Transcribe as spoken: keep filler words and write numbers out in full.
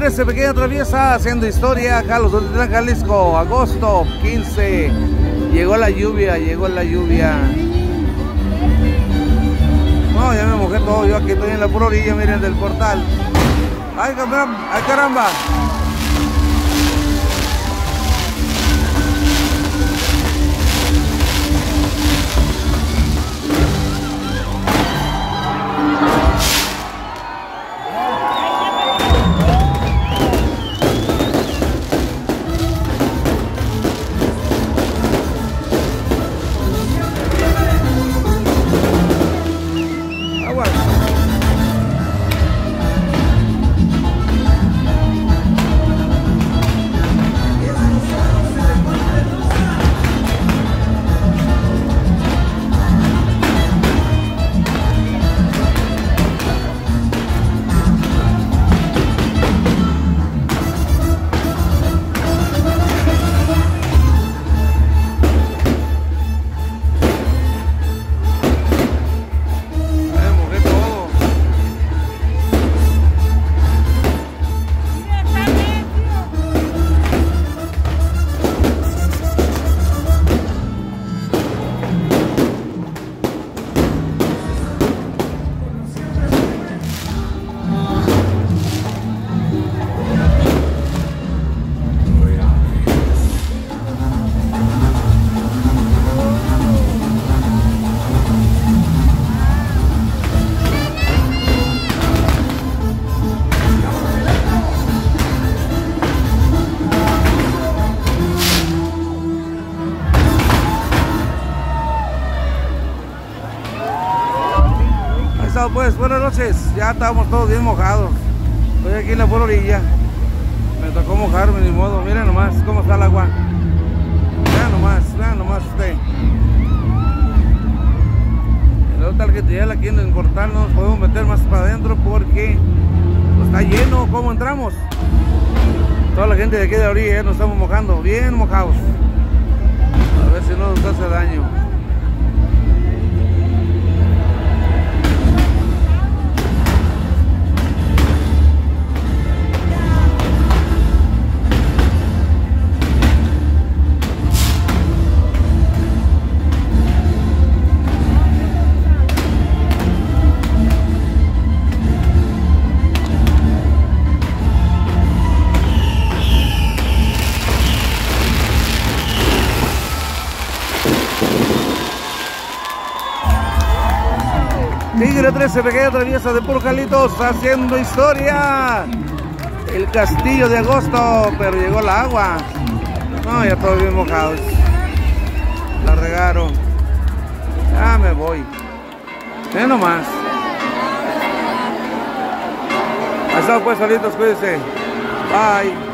trece, pequeña traviesa, haciendo historia acá los Tultitlán, Jalisco, agosto quince. Llegó la lluvia, llegó la lluvia. No, ya me mojé todo, yo aquí estoy en la pura orilla, miren, del portal. Ay, caramba, ay, caramba. Pues buenas noches, ya estábamos todos bien mojados. Estoy aquí en la pura orilla. Me tocó mojarme, ni modo. Miren nomás cómo está el agua. Vean nomás, vean nomás usted. El otro tal que te aquí en el portal no nos podemos meter más para adentro porque pues, está lleno. ¿Cómo entramos? Toda la gente de aquí de la orilla ya nos estamos mojando, bien mojados. A ver si no nos hace daño. Tigre trece, pequeña traviesa de puro Jalitos, haciendo historia. El castillo de agosto, pero llegó el agua. No, ya todos bien mojados. La regaron. Ya me voy. Ven nomás. Hasta pues, Jalitos, cuídense. Bye.